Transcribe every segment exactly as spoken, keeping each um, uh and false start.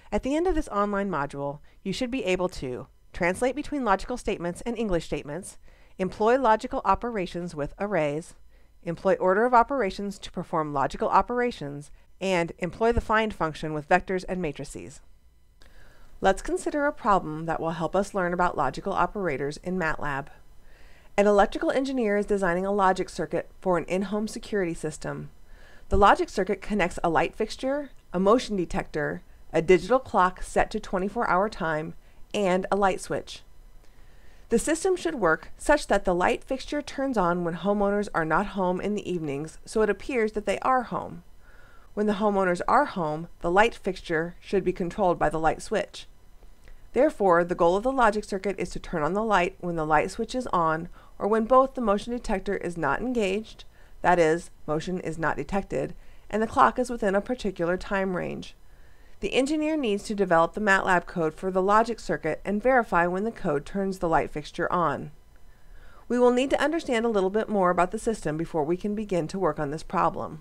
At the end of this online module, you should be able to translate between logical statements and English statements, employ logical operations with arrays, employ order of operations to perform logical operations, and employ the find function with vectors and matrices. Let's consider a problem that will help us learn about logical operators in MATLAB. An electrical engineer is designing a logic circuit for an in-home security system. The logic circuit connects a light fixture, a motion detector, a digital clock set to twenty-four hour time, and a light switch. The system should work such that the light fixture turns on when homeowners are not home in the evenings, so it appears that they are home. When the homeowners are home, the light fixture should be controlled by the light switch. Therefore, the goal of the logic circuit is to turn on the light when the light switch is on, or when both the motion detector is not engaged, that is, motion is not detected, and the clock is within a particular time range. The engineer needs to develop the MATLAB code for the logic circuit and verify when the code turns the light fixture on. We will need to understand a little bit more about the system before we can begin to work on this problem.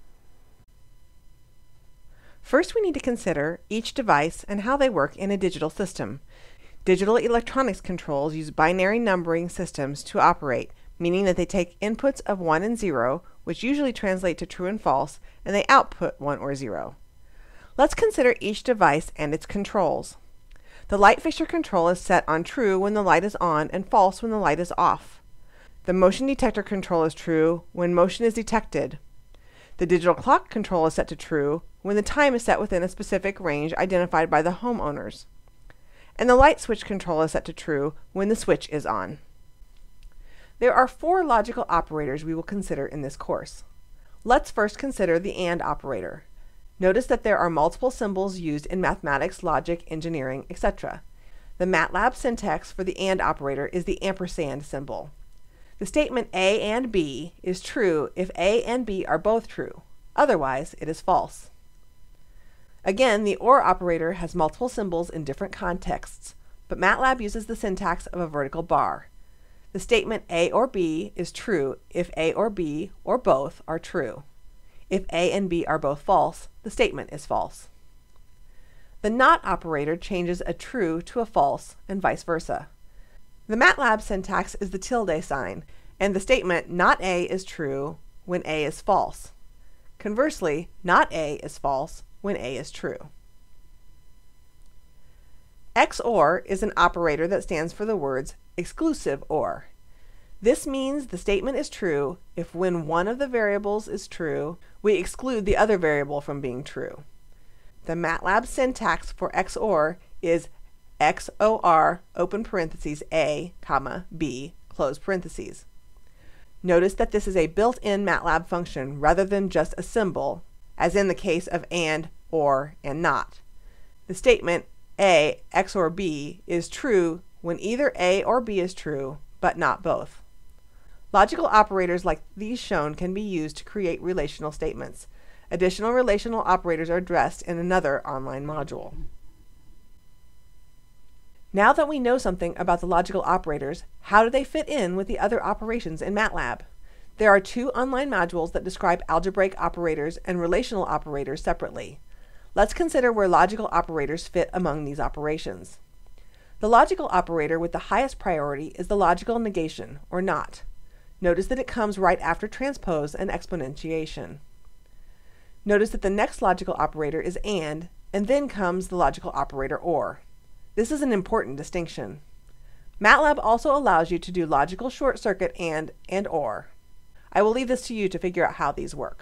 First, we need to consider each device and how they work in a digital system. Digital electronics controls use binary numbering systems to operate, meaning that they take inputs of one and zero, which usually translate to true and false, and they output one or zero. Let's consider each device and its controls. The light fixture control is set on true when the light is on and false when the light is off. The motion detector control is true when motion is detected. The digital clock control is set to true when the time is set within a specific range identified by the homeowners. And the light switch control is set to true when the switch is on. There are four logical operators we will consider in this course. Let's first consider the AND operator. Notice that there are multiple symbols used in mathematics, logic, engineering, et cetera. The MATLAB syntax for the AND operator is the ampersand symbol. The statement A and B is true if A and B are both true. Otherwise, it is false. Again, the OR operator has multiple symbols in different contexts, but MATLAB uses the syntax of a vertical bar. The statement A or B is true if A or B or both are true. If A and B are both false, the statement is false. The NOT operator changes a true to a false and vice versa. The MATLAB syntax is the tilde sign, and the statement not A is true when A is false. Conversely, not A is false when A is true. X OR is an operator that stands for the words exclusive OR. This means the statement is true if when one of the variables is true, we exclude the other variable from being true. The MATLAB syntax for X OR is X O R open parentheses A, comma, B, close parentheses. Notice that this is a built-in MATLAB function rather than just a symbol, as in the case of AND, OR, and NOT. The statement A, X OR B is true when either A or B is true, but not both. Logical operators like these shown can be used to create relational statements. Additional relational operators are addressed in another online module. Now that we know something about the logical operators, how do they fit in with the other operations in MATLAB? There are two online modules that describe algebraic operators and relational operators separately. Let's consider where logical operators fit among these operations. The logical operator with the highest priority is the logical negation, or NOT. Notice that it comes right after transpose and exponentiation. Notice that the next logical operator is AND, and then comes the logical operator OR. This is an important distinction. MATLAB also allows you to do logical short circuit AND and OR. I will leave this to you to figure out how these work.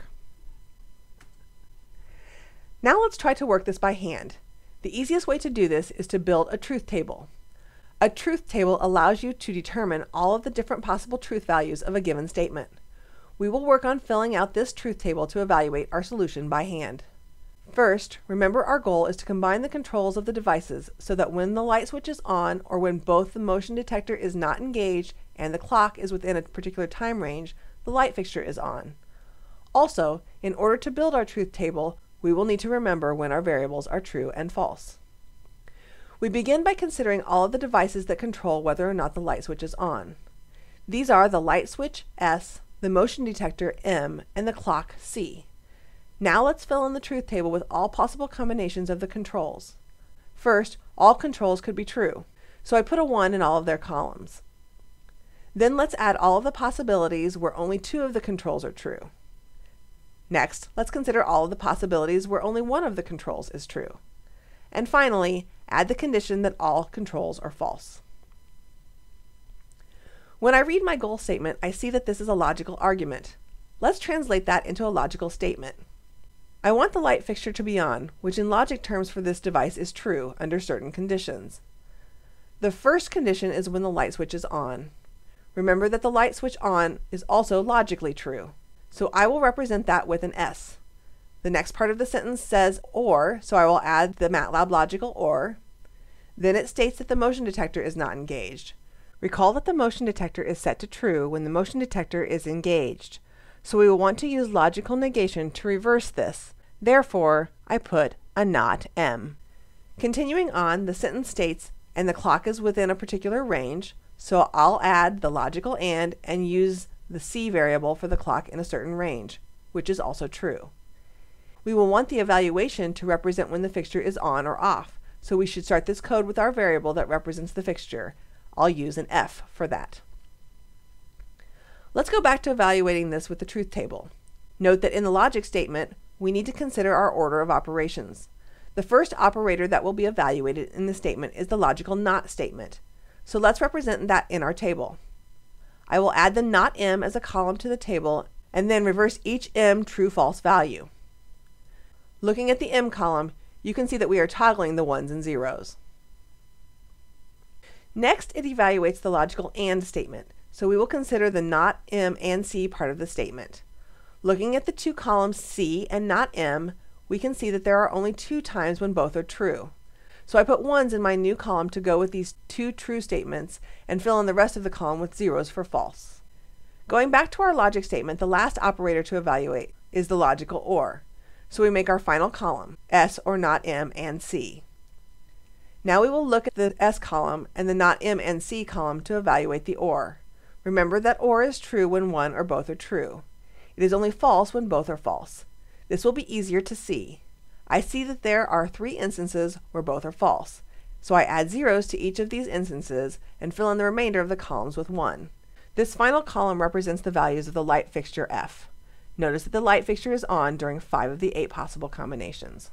Now let's try to work this by hand. The easiest way to do this is to build a truth table. A truth table allows you to determine all of the different possible truth values of a given statement. We will work on filling out this truth table to evaluate our solution by hand. First, remember our goal is to combine the controls of the devices so that when the light switch is on, or when both the motion detector is not engaged and the clock is within a particular time range, the light fixture is on. Also, in order to build our truth table, we will need to remember when our variables are true and false. We begin by considering all of the devices that control whether or not the light switch is on. These are the light switch S, the motion detector M, and the clock C. Now let's fill in the truth table with all possible combinations of the controls. First, all controls could be true, so I put a one in all of their columns. Then let's add all of the possibilities where only two of the controls are true. Next, let's consider all of the possibilities where only one of the controls is true. And finally, add the condition that all controls are false. When I read my goal statement, I see that this is a logical argument. Let's translate that into a logical statement. I want the light fixture to be on, which in logic terms for this device is true under certain conditions. The first condition is when the light switch is on. Remember that the light switch on is also logically true, so I will represent that with an S. The next part of the sentence says or, so I will add the MATLAB logical or. Then it states that the motion detector is not engaged. Recall that the motion detector is set to true when the motion detector is engaged, so we will want to use logical negation to reverse this. Therefore, I put a not M. Continuing on, the sentence states, and the clock is within a particular range, so I'll add the logical and and use the C variable for the clock in a certain range, which is also true. We will want the evaluation to represent when the fixture is on or off, so we should start this code with our variable that represents the fixture. I'll use an F for that. Let's go back to evaluating this with the truth table. Note that in the logic statement, we need to consider our order of operations. The first operator that will be evaluated in the statement is the logical not statement. So let's represent that in our table. I will add the not M as a column to the table and then reverse each M true-false value. Looking at the M column, you can see that we are toggling the ones and zeros. Next, it evaluates the logical AND statement, so we will consider the not M and C part of the statement. Looking at the two columns C and not M, we can see that there are only two times when both are true. So I put ones in my new column to go with these two true statements and fill in the rest of the column with zeros for false. Going back to our logic statement, the last operator to evaluate is the logical OR. So we make our final column, S or not M and C. Now we will look at the S column and the not M and C column to evaluate the OR. Remember that OR is true when one or both are true. It is only false when both are false. This will be easier to see. I see that there are three instances where both are false, so I add zeros to each of these instances and fill in the remainder of the columns with one. This final column represents the values of the light fixture F. Notice that the light fixture is on during five of the eight possible combinations.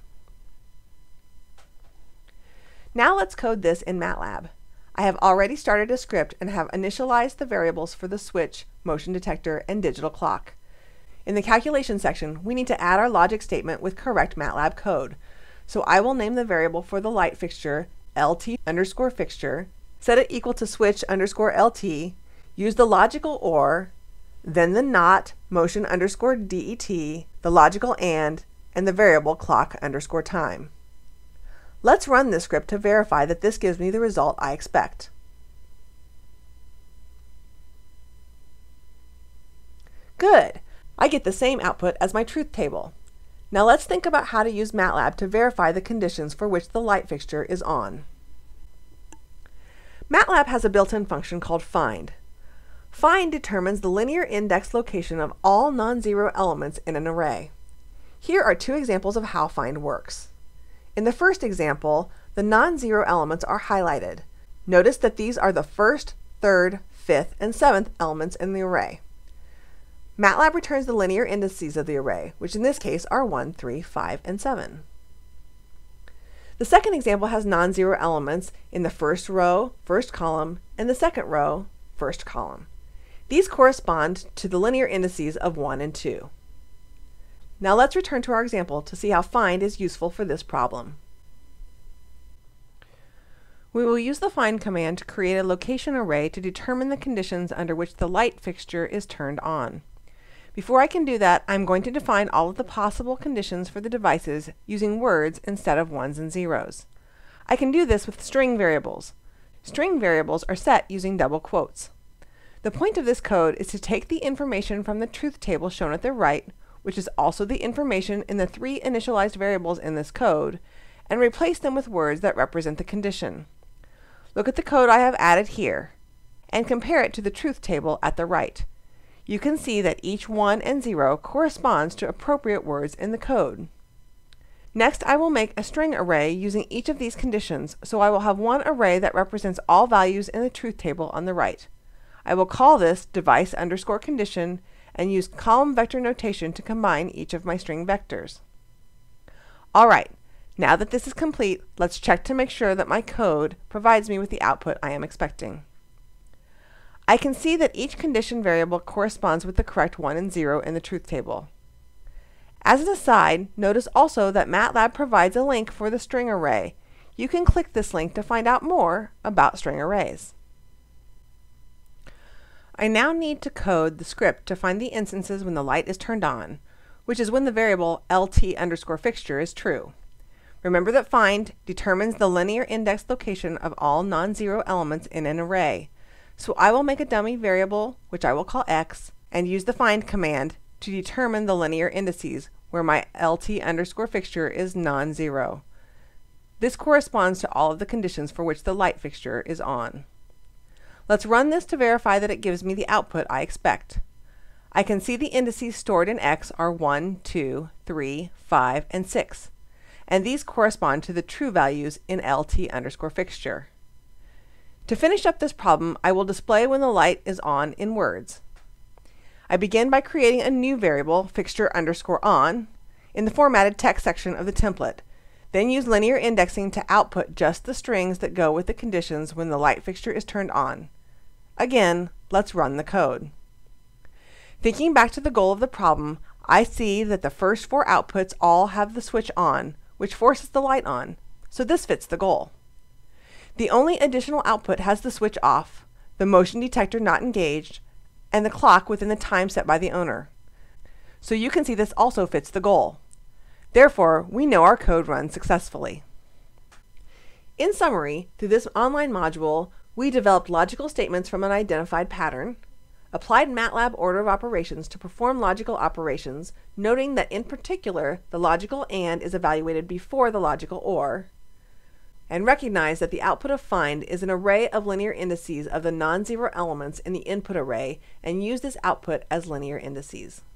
Now let's code this in MATLAB. I have already started a script and have initialized the variables for the switch, motion detector, and digital clock. In the calculation section, we need to add our logic statement with correct MATLAB code. So I will name the variable for the light fixture L T underscore fixture, set it equal to switch underscore L T, use the logical OR, then the not motion underscore D E T, the logical AND, and the variable clock underscore time. Let's run this script to verify that this gives me the result I expect. Good! I get the same output as my truth table. Now let's think about how to use MATLAB to verify the conditions for which the light fixture is on. MATLAB has a built-in function called find. Find determines the linear index location of all non-zero elements in an array. Here are two examples of how find works. In the first example, the non-zero elements are highlighted. Notice that these are the first, third, fifth, and seventh elements in the array. MATLAB returns the linear indices of the array, which in this case are one, three, five, and seven. The second example has non-zero elements in the first row, first column, and the second row, first column. These correspond to the linear indices of one and two. Now let's return to our example to see how find is useful for this problem. We will use the find command to create a location array to determine the conditions under which the light fixture is turned on. Before I can do that, I'm going to define all of the possible conditions for the devices using words instead of ones and zeros. I can do this with string variables. String variables are set using double quotes. The point of this code is to take the information from the truth table shown at the right, which is also the information in the three initialized variables in this code, and replace them with words that represent the condition. Look at the code I have added here, and compare it to the truth table at the right. You can see that each one and zero corresponds to appropriate words in the code. Next, I will make a string array using each of these conditions, so I will have one array that represents all values in the truth table on the right. I will call this device underscore condition and use column vector notation to combine each of my string vectors. Alright, now that this is complete, let's check to make sure that my code provides me with the output I am expecting. I can see that each condition variable corresponds with the correct one and zero in the truth table. As an aside, notice also that MATLAB provides a link for the string array. You can click this link to find out more about string arrays. I now need to code the script to find the instances when the light is turned on, which is when the variable lt underscore fixture is true. Remember that find determines the linear index location of all non-zero elements in an array. So I will make a dummy variable, which I will call x, and use the find command to determine the linear indices where my lt underscore fixture is non-zero. This corresponds to all of the conditions for which the light fixture is on. Let's run this to verify that it gives me the output I expect. I can see the indices stored in x are one, two, three, five, and six, and these correspond to the true values in lt underscore fixture. To finish up this problem, I will display when the light is on in words. I begin by creating a new variable, fixture underscore on, in the formatted text section of the template, then use linear indexing to output just the strings that go with the conditions when the light fixture is turned on. Again, let's run the code. Thinking back to the goal of the problem, I see that the first four outputs all have the switch on, which forces the light on, so this fits the goal. The only additional output has the switch off, the motion detector not engaged, and the clock within the time set by the owner. So you can see this also fits the goal. Therefore, we know our code runs successfully. In summary, through this online module, we developed logical statements from an identified pattern, applied MATLAB order of operations to perform logical operations, noting that in particular the logical AND is evaluated before the logical OR, and recognize that the output of find is an array of linear indices of the non-zero elements in the input array, and use this output as linear indices.